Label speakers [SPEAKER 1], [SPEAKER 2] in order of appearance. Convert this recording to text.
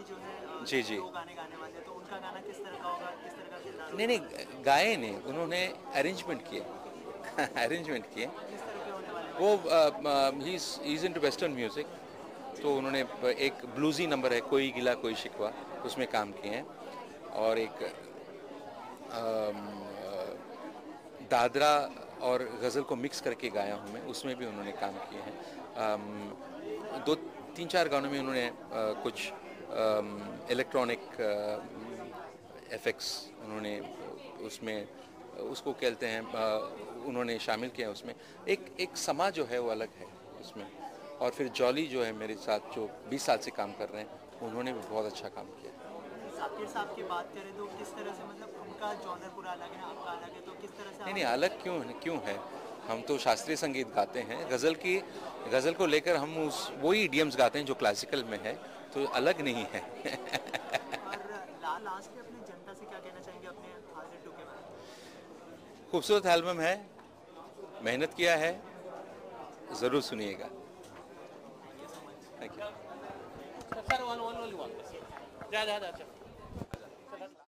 [SPEAKER 1] जो है
[SPEAKER 2] जी जी
[SPEAKER 1] दो गाने गाने वाले, तो उनका गाना किस तरह का होगा, किस तरह का किरदार होगा?
[SPEAKER 2] नहीं नहीं गाए नहीं, उन्होंने अरेंजमेंट किए अरेंजमेंट किए
[SPEAKER 1] किस तरह के होने वाले
[SPEAKER 2] वो ही इज इनटू वेस्टर्न म्यूज़िक, तो उन्होंने एक ब्लूजी नंबर है कोई गिला कोई शिकवा, उसमें काम किए हैं, और एक दादरा और गज़ल को मिक्स करके गाया हूँ मैं, उसमें भी उन्होंने काम किए हैं। दो तीन चार गानों में उन्होंने कुछ इलेक्ट्रॉनिक इफ़ेक्ट्स उन्होंने उसमें उसको कहते हैं उन्होंने शामिल किया उसमें। एक समा जो है वो अलग है उसमें। और फिर जॉली जो है मेरे साथ जो 20 साल से काम कर रहे हैं, उन्होंने भी बहुत अच्छा काम किया।
[SPEAKER 1] साकिर साहब की बात करें तो किस तरह से, मतलब उनका जॉनर पूरा अलग है, आपका अलग है, तो किस तरह से
[SPEAKER 2] नहीं अलग क्यों है, हम तो शास्त्रीय संगीत गाते हैं, गज़ल को लेकर हम उस वही इडियम्स गाते हैं जो क्लासिकल में है, तो अलग नहीं है
[SPEAKER 1] और लास्ट में अपनी जनता से क्या कहना चाहेंगे अपने हाजिर टू के बारे में?
[SPEAKER 2] खूबसूरत एल्बम है, मेहनत किया है, ज़रूर सुनिएगा। Thank you sir.